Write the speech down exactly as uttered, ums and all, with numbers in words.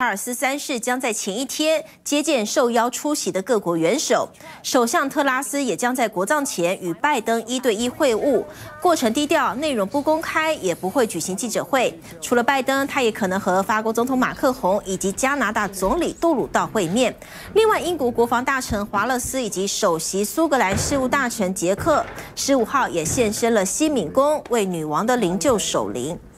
查尔斯三世将在前一天接见受邀出席的各国元首，首相特拉斯也将在国葬前与拜登一对一会晤，过程低调，内容不公开，也不会举行记者会。除了拜登，他也可能和法国总统马克宏以及加拿大总理杜鲁道会面。另外，英国国防大臣华勒斯以及首席苏格兰事务大臣杰克十五号也现身了西敏宫，为女王的灵柩守灵。